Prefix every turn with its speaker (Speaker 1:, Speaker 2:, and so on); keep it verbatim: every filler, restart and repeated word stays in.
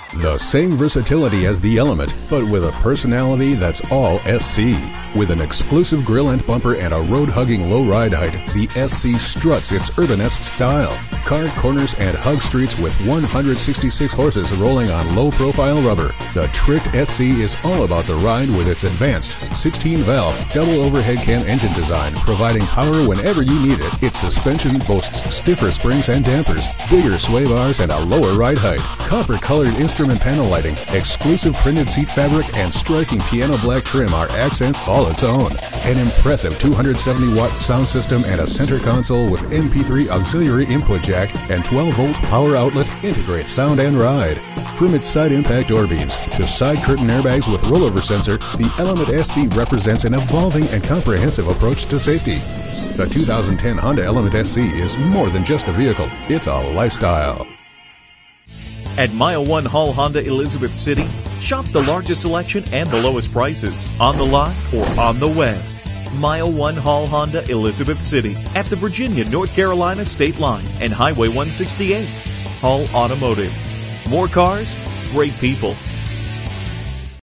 Speaker 1: The same versatility as the Element, but with a personality that's all S C. With an exclusive grille and bumper and a road-hugging low ride height, the S C struts its urbanesque style. Carved corners and hug streets with one hundred sixty-six horses rolling on low-profile rubber. The tricked S C is all about the ride with its advanced sixteen valve, double overhead cam engine design, providing power whenever you need it. Its suspension boasts stiffer springs and dampers, bigger sway bars, and a lower ride height. Copper-colored instrument panel lighting, exclusive printed seat fabric, and striking piano black trim are accents all its own. An impressive two hundred seventy watt sound system and a center console with M P three auxiliary input jack and twelve volt power outlet integrate sound and ride. From its side impact door beams to side curtain airbags with rollover sensor, the Element S C represents an evolving and comprehensive approach to safety. The two thousand ten Honda Element S C is more than just a vehicle, it's a lifestyle.
Speaker 2: At Mile one Hall Honda Elizabeth City, shop the largest selection and the lowest prices on the lot or on the web. Mile one Hall Honda Elizabeth City at the Virginia-North Carolina state line and Highway one sixty-eight. Hall Automotive. More cars, great people.